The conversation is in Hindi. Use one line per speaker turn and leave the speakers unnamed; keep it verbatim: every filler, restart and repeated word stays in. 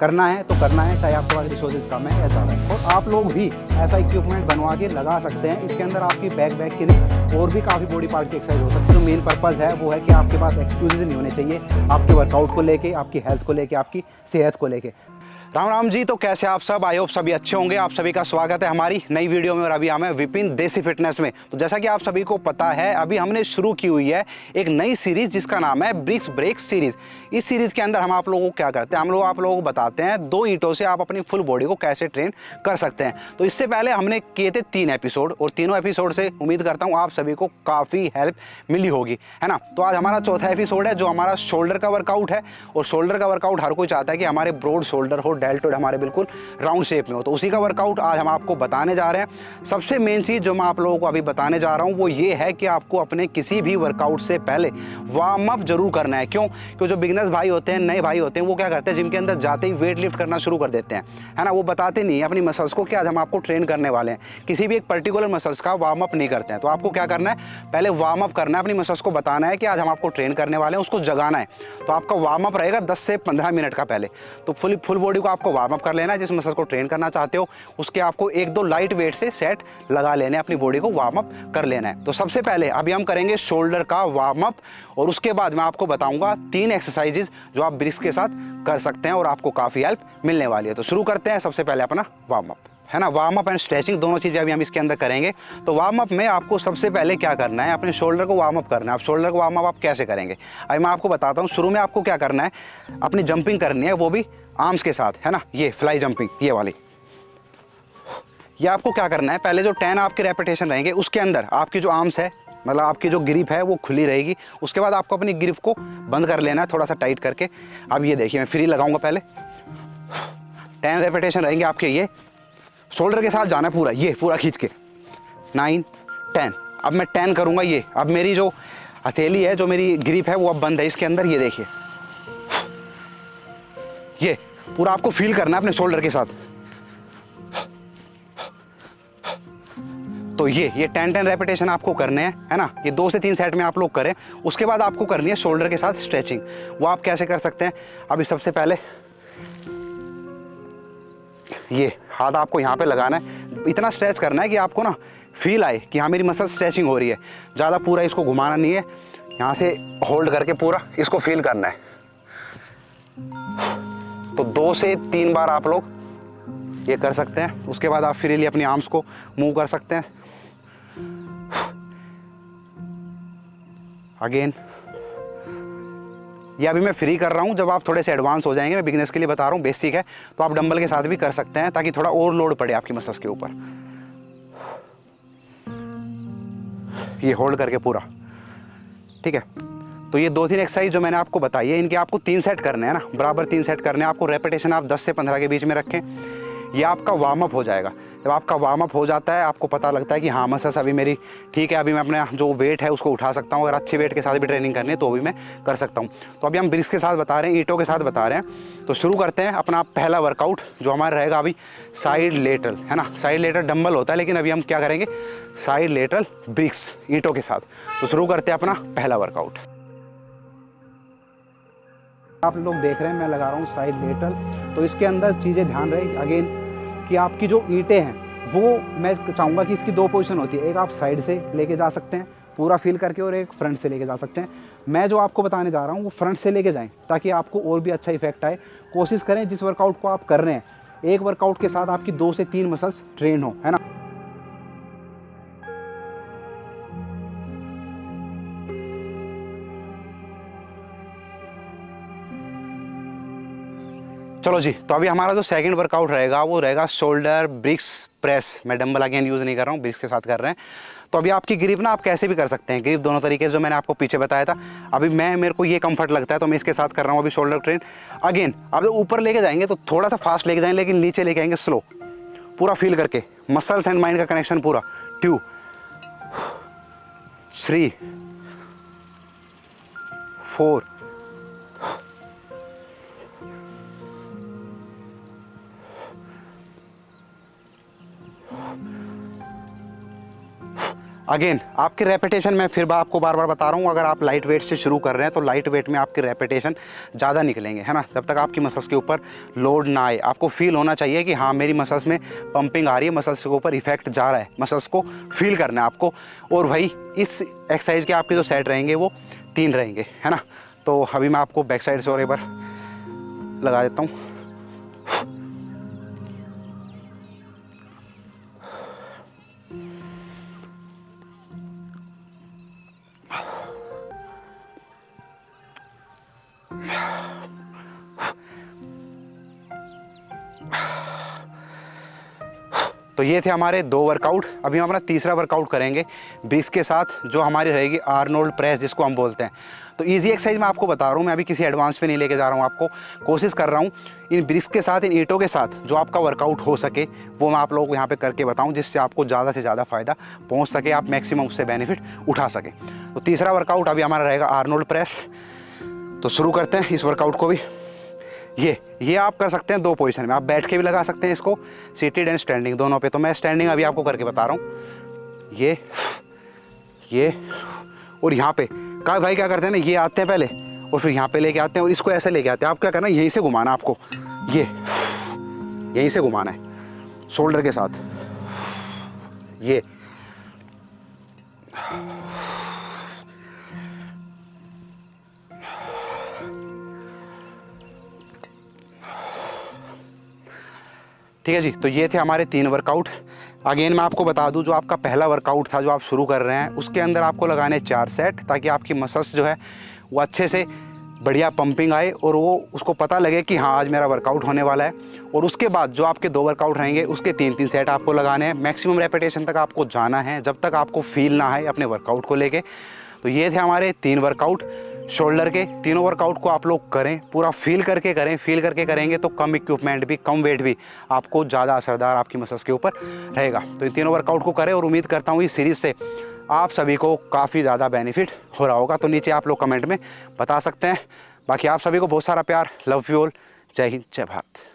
करना है तो करना है, चाहे आपके पास रिसोर्सेज कम है या ज़्यादा है। और आप लोग भी ऐसा इक्विपमेंट बनवा के लगा सकते हैं। इसके अंदर आपकी बैक बैक के लिए और भी काफ़ी बॉडी पार्ट की एक्सरसाइज हो सकती है। जो मेन पर्पज़ है वो है कि आपके पास एक्सक्यूजेज नहीं होने चाहिए आपके वर्कआउट को लेके, आपकी हेल्थ को लेके, आपकी सेहत को लेके। राम राम जी। तो कैसे आप सब? आई होप सभी अच्छे होंगे। आप सभी का स्वागत है हमारी नई वीडियो में और अभी हम हैं विपिन देसी फिटनेस में। तो जैसा कि आप सभी को पता है, अभी हमने शुरू की हुई है एक नई सीरीज जिसका नाम है ब्रिक्स ब्रेक सीरीज। इस सीरीज के अंदर हम आप लोगों को क्या करते हैं, हम लोग आप लोगों को बताते हैं दो ईंटों से आप अपनी फुल बॉडी को कैसे ट्रेन कर सकते हैं। तो इससे पहले हमने किए थे तीन एपिसोड और तीनों एपिसोड से उम्मीद करता हूँ आप सभी को काफ़ी हेल्प मिली होगी, है ना। तो आज हमारा चौथा एपिसोड है जो हमारा शोल्डर का वर्कआउट है। और शोल्डर का वर्कआउट हर कोई चाहता है कि हमारे ब्रॉड शोल्डर हो, डेल्टोइड हमारे बिल्कुल राउंड शेप में हो। तो उसी का वर्कआउट आज हम आपको बताने जा रहे हैं। सबसे मेन चीज जो मैं आप लोगों को अभी बताने जा रहा हूं वो ये है कि आपको अपने किसी भी वर्कआउट से पहले वार्म अप जरूर करना है। क्यों? क्योंकि जो बिगनर्स भाई होते हैं, नए भाई होते हैं, वो क्या करते हैं, जिम के अंदर जाते ही वेट लिफ्ट करना शुरू कर देते हैं, है ना। वो बताते नहीं है अपनी मसल्स को कि आज हम आपको ट्रेन करने वाले हैं। किसी भी एक पर्टिकुलर मसल्स का वार्म अप नहीं करते हैं। तो आपको क्या करना है, पहले वार्म अप करना है, अपनी मसल्स को बताना है कि आज हम आपको ट्रेन करने वाले हैं, उसको जगाना है। तो आपका वार्म अप रहेगा दस से पंद्रह मिनट का पहले। तो फुल फुल बॉडी को आपको वार्म अप कर लेना है। जिस मसल को ट्रेन करना चाहते हो उसके आपको एक दो लाइट वेट से सेट लगा लेने, अपनी बॉडी को वार्म अप कर लेना है। तो सबसे पहले अभी हम करेंगे शोल्डर का वार्म अप और उसके बाद मैं आपको बताऊंगा तीन एक्सरसाइजेज जो आप ब्रिक्स के साथ कर सकते हैं और आपको काफी हेल्प मिलने वाली है। तो शुरू करते हैं सबसे पहले अपना वार्म अप, है ना। वार्म अप एंड स्ट्रेचिंग दोनों चीजें अभी हम इसके अंदर करेंगे। तो वार्म अप में आपको सबसे पहले क्या करना है, अपने शोल्डर को वार्म अप करना है। आप शोल्डर को वार्म अप आप कैसे करेंगे अभी मैं आपको बताता हूँ। शुरू में आपको क्या करना है, अपनी जंपिंग करनी है, वो भी आर्म्स के साथ, है ना। ये फ्लाई जंपिंग, ये वाली, ये आपको क्या करना है, पहले जो टेन आपके रेपिटेशन रहेंगे उसके अंदर आपकी जो आर्म्स है, मतलब आपकी जो ग्रिप है वो खुली रहेगी। उसके बाद आपको अपनी ग्रिप को बंद कर लेना है थोड़ा सा टाइट करके। अब ये देखिए मैं फ्री लगाऊंगा, पहले टेन रेपिटेशन रहेंगे आपके, ये शोल्डर के साथ जाना है पूरा, ये पूरा खींच के, नाइन टेन। अब मैं टेन करूंगा, ये अब मेरी जो हथेली है, जो मेरी ग्रिप है वो अब बंद है इसके अंदर। ये देखिए, ये पूरा आपको फील करना है अपने शोल्डर के साथ। तो ये ये टेन टेन रेपिटेशन आपको करने हैं, है ना। ये दो से तीन सेट में आप लोग करें। उसके बाद आपको करनी है शोल्डर के साथ स्ट्रेचिंग। वो आप कैसे कर सकते हैं, अभी सबसे पहले ये हाथ आपको यहाँ पे लगाना है, इतना स्ट्रेच करना है कि आपको ना फील आए कि हाँ मेरी मसल स्ट्रेचिंग हो रही है। ज़्यादा पूरा इसको घुमाना नहीं है, यहाँ से होल्ड करके पूरा इसको फील करना है। तो दो से तीन बार आप लोग ये कर सकते हैं। उसके बाद आप फ्रीली अपनी आर्म्स को मूव कर सकते हैं। अगेन ये अभी मैं फ्री कर रहा हूँ, जब आप थोड़े से एडवांस हो जाएंगे, मैं बिगिनर्स के लिए बता रहा हूँ, बेसिक है, तो आप डंबल के साथ भी कर सकते हैं ताकि थोड़ा और लोड पड़े आपकी मसल्स के ऊपर। ये होल्ड करके पूरा, ठीक है। तो ये दो तीन एक्सरसाइज जो मैंने आपको बताई है, इनके आपको तीन सेट करने हैं ना, बराबर तीन सेट करने हैं आपको। रेपिटेशन आप दस से पंद्रह के बीच में रखें। ये आपका वार्म अप हो जाएगा। जब आपका वार्म अप हो जाता है, आपको पता लगता है कि हाँ मसल्स अभी मेरी ठीक है, अभी मैं अपना जो वेट है उसको उठा सकता हूँ। अगर अच्छे वेट के साथ भी ट्रेनिंग करनी है तो भी मैं कर सकता हूँ। तो अभी हम ब्रिक्स के साथ बता रहे हैं, ईंटों के साथ बता रहे हैं। तो शुरू करते हैं अपना पहला वर्कआउट जो हमारा रहेगा अभी साइड लेटरल, है ना। साइड लेटरल डंबल होता है, लेकिन अभी हम क्या करेंगे, साइड लेटरल ब्रिक्स ईंटों के साथ। तो शुरू करते हैं अपना पहला वर्कआउट। आप लोग देख रहे हैं मैं लगा रहा हूँ साइड लेटरल। तो इसके अंदर चीज़ें ध्यान रहे अगेन कि आपकी जो ईंटें हैं वो, मैं चाहूँगा कि इसकी दो पोजीशन होती है। एक आप साइड से लेके जा सकते हैं पूरा फील करके, और एक फ्रंट से लेके जा सकते हैं। मैं जो आपको बताने जा रहा हूँ वो फ्रंट से लेके जाएं ताकि आपको और भी अच्छा इफेक्ट आए। कोशिश करें जिस वर्कआउट को आप कर रहे हैं, एक वर्कआउट के साथ आपकी दो से तीन मसल्स ट्रेन हो, है ना। चलो जी, तो अभी हमारा जो सेकंड वर्कआउट रहेगा वो रहेगा शोल्डर ब्रिक्स प्रेस। मैं डंबल अगेन यूज़ नहीं कर रहा हूँ, ब्रिक्स के साथ कर रहे हैं। तो अभी आपकी ग्रिप ना आप कैसे भी कर सकते हैं, ग्रिप दोनों तरीके से जो मैंने आपको पीछे बताया था। अभी मैं मेरे को ये कंफर्ट लगता है तो मैं इसके साथ कर रहा हूँ अभी शोल्डर ट्रेन। अगेन अब ऊपर लेके जाएंगे तो थोड़ा सा फास्ट लेके जाएंगे, लेकिन नीचे लेके आएंगे स्लो, पूरा फील करके मसल्स एंड माइंड का कनेक्शन पूरा। टू, थ्री, फोर, अगेन आपके रेपिटेशन में फिर आपको बार बार बता रहा हूँ, अगर आप लाइट वेट से शुरू कर रहे हैं तो लाइट वेट में आपके रेपिटेशन ज़्यादा निकलेंगे, है ना। जब तक आपकी मसल्स के ऊपर लोड ना आए, आपको फील होना चाहिए कि हाँ मेरी मसल्स में पंपिंग आ रही है, मसल्स के ऊपर इफेक्ट जा रहा है, मसल्स को फील करना है आपको। और वही इस एक्सरसाइज के आपके जो सेट रहेंगे वो तीन रहेंगे, है ना। तो अभी मैं आपको बैक साइड से और एक बार लगा देता हूँ। तो ये थे हमारे दो वर्कआउट। अभी हम अपना तीसरा वर्कआउट करेंगे ब्रिक्स के साथ, जो हमारी रहेगी आर्नोल्ड प्रेस जिसको हम बोलते हैं। तो इजी एक्सरसाइज मैं आपको बता रहा हूँ, मैं अभी किसी एडवांस पे नहीं लेके जा रहा हूँ आपको। कोशिश कर रहा हूँ इन ब्रिक्स के साथ, इन ईंटों के साथ जो आपका वर्कआउट हो सके वो मैं आप लोगों को यहाँ पे करके बताऊँ, जिससे आपको ज़्यादा से ज़्यादा फ़ायदा पहुँच सके, आप मैक्सिमम उससे बेनिफिट उठा सकें। तो तीसरा वर्कआउट अभी हमारा रहेगा आर्नोल्ड प्रेस। तो शुरू करते हैं इस वर्कआउट को भी। ये ये आप कर सकते हैं दो पोजीशन में, आप बैठ के भी लगा सकते हैं इसको, सीटेड एंड स्टैंडिंग दोनों पे। तो मैं स्टैंडिंग अभी आपको करके बता रहा हूँ। ये ये और यहाँ पे का भाई क्या करते हैं ना, ये आते हैं पहले और फिर यहाँ पे लेके आते हैं और इसको ऐसे लेके आते हैं। आप क्या करना है, यहीं से घुमाना आपको, ये यहीं से घुमाना है शोल्डर के साथ। ये ठीक है जी। तो ये थे हमारे तीन वर्कआउट। अगेन मैं आपको बता दूं, जो आपका पहला वर्कआउट था जो आप शुरू कर रहे हैं, उसके अंदर आपको लगाने चार सेट, ताकि आपकी मसल्स जो है वो अच्छे से बढ़िया पंपिंग आए और वो उसको पता लगे कि हाँ आज मेरा वर्कआउट होने वाला है। और उसके बाद जो आपके दो वर्कआउट रहेंगे उसके तीन तीन सेट आपको लगाने हैं। मैक्सिमम रेपिटेशन तक आपको जाना है जब तक आपको फील ना आए अपने वर्कआउट को लेके। तो ये थे हमारे तीन वर्कआउट शोल्डर के। तीनों वर्कआउट को आप लोग करें, पूरा फील करके करें। फील करके करेंगे तो कम इक्विपमेंट भी, कम वेट भी आपको ज़्यादा असरदार आपकी मसल्स के ऊपर रहेगा। तो इन तीनों वर्कआउट को करें और उम्मीद करता हूँ इस सीरीज़ से आप सभी को काफ़ी ज़्यादा बेनिफिट हो रहा होगा। तो नीचे आप लोग कमेंट में बता सकते हैं। बाकी आप सभी को बहुत सारा प्यार, लव यू ऑल, जय हिंद, जय भारत।